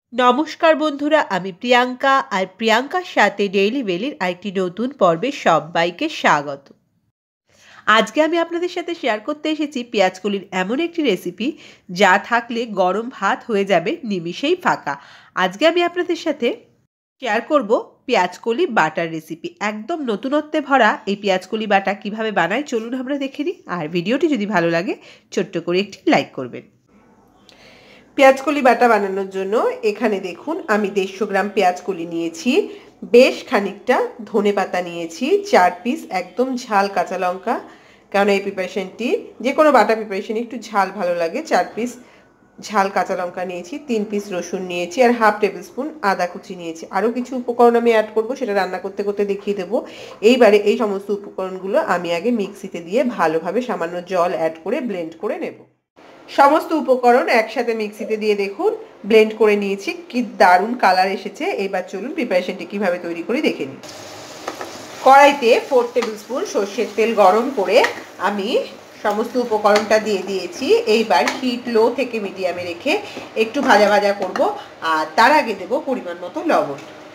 নমস্কার বন্ধুরা, আমি প্রিয়াঙ্কা আর প্রিয়াঙ্কার সাথে ডেইলি বেলির আরেকটি নতুন পর্বে সবাইকে স্বাগত। আজকে আমি আপনাদের সাথে শেয়ার করতে এসেছি পেঁয়াজকলির এমন একটি রেসিপি যা থাকলে গরম ভাত হয়ে যাবে নিমিষেই ফাঁকা। আজকে আমি আপনাদের সাথে শেয়ার করব পেঁয়াজকলি বাটার রেসিপি। একদম নতুনত্বে ভরা এই পেঁয়াজকলি বাটা কিভাবে বানায় চলুন আমরা দেখে নিই। আর ভিডিওটি যদি ভালো লাগে ছোট্ট করে একটি লাইক করবেন। পেঁয়াজকলি বাটা বানানোর জন্য এখানে দেখুন আমি 150 গ্রাম পেঁয়াজকলি নিয়েছি, বেশ খানিকটা ধনে পাতা নিয়েছি, 4 পিস একদম ঝাল কাঁচা লঙ্কা, কারণ এই প্রিপারেশনটি যে কোনো বাটা প্রিপারেশনে একটু ঝাল ভালো লাগে। 4 পিস ঝাল কাঁচা লঙ্কা নিয়েছি, 3 পিস রসুন নিয়েছি আর হাফ টেবিল স্পুন আদা কুচি নিয়েছি। আরও কিছু উপকরণ আমি অ্যাড করব, সেটা রান্না করতে করতে দেখিয়ে দেবো। এইবারে এই সমস্ত উপকরণগুলো আমি আগে মিক্সিতে দিয়ে ভালোভাবে সামান্য জল অ্যাড করে ব্লেন্ড করে নেব। সমস্ত উপকরণ একসাথে মিক্সিতে দিয়ে দেখুন ব্লেন্ড করে নিয়েছি, কি দারুণ কালার এসেছে। এবার চলুন প্রিপারেশনটি কিভাবে তৈরি করি দেখে নিই। কড়াইতে 4 টেবিল স্পুন সর্ষের তেল গরম করে আমি সমস্ত উপকরণটা দিয়ে দিয়েছি। এইবার হিট লো থেকে মিডিয়ামে রেখে একটু ভাজা ভাজা করব, আর তার আগে দেব পরিমাণ মতো লবণ।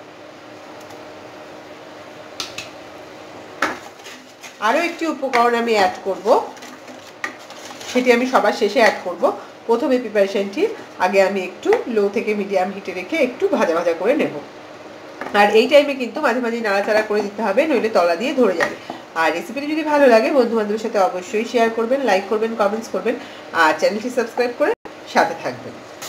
আরও একটি উপকরণ আমি অ্যাড করব, সেটি আমি সবার শেষে অ্যাড করব। প্রথমে প্রিপারেশনটি আগে আমি একটু লো থেকে মিডিয়াম হিটে রেখে একটু ভাজা ভাজা করে নেব। আর এই টাইমে কিন্তু মাঝে মাঝে নাড়াচাড়া করে দিতে হবে, নইলে তলা দিয়ে ধরে যাবে। আর রেসিপিটি যদি ভালো লাগে বন্ধু বান্ধবের সাথে অবশ্যই শেয়ার করবেন, লাইক করবেন, কমেন্টস করবেন, আর চ্যানেলটি সাবস্ক্রাইব করে সাথে থাকবেন।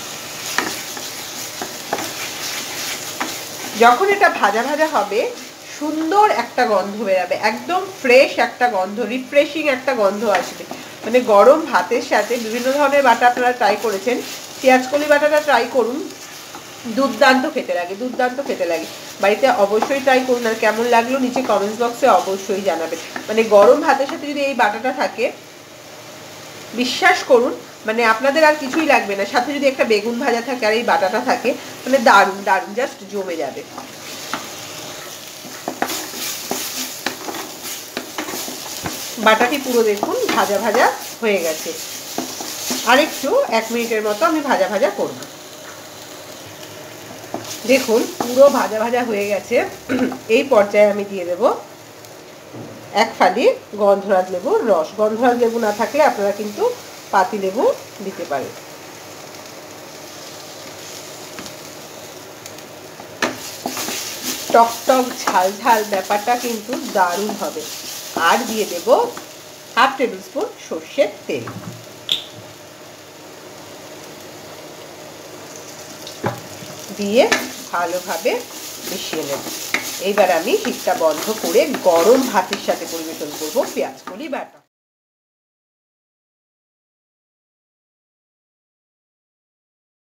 যখন এটা ভাজা ভাজা হবে সুন্দর একটা গন্ধ বেরাবে, একদম ফ্রেশ একটা গন্ধ, রিফ্রেশিং একটা গন্ধ আসবে। মানে গরম ভাতের সাথে বিভিন্ন ধরনের বাটা আপনারা ট্রাই করেছেন, পেঁয়াজকলি বাটাটা ট্রাই করুন, দুর্দান্ত খেতে লাগে, দুর্দান্ত খেতে লাগে। বাড়িতে অবশ্যই ট্রাই করুন, আর কেমন লাগলো নিচে কমেন্টস বক্সে অবশ্যই জানাবেন। মানে গরম ভাতের সাথে যদি এই বাটাটা থাকে বিশ্বাস করুন মানে আপনাদের আর কিছুই লাগবে না, সাথে যদি একটা বেগুন ভাজা থাকে আর এই বাটাটা থাকে মানে দারুণ দারুণ, জাস্ট জমে যাবে। বাটাটি পুরো দেখুন ভাজা ভাজা হয়ে গেছে, আরেকটু 1 মিনিটের মতো আমি ভাজা ভাজা করব। দেখুন পুরো ভাজা ভাজা হয়ে গেছে। এই পর্যায়ে আমি দিয়ে দেব 1 ফালি গন্ধরাজ লেবুর রস। গন্ধরাজ লেবু না থাকলে আপনারা কিন্তু পাতি লেবু দিতে পারেন। টক টক ঝাল ঝাল ব্যাপারটা কিন্তু দারুণ হবে। আর দিয়ে দেব হাফ টেবিল স্পুন সর্ষের তেল। দিয়ে ভালোভাবে মিশিয়ে নেব। এইবার আমি হিটটা বন্ধ করে গরম ভাতের সাথে পরিবেশন করব পেঁয়াজকলি বাটা।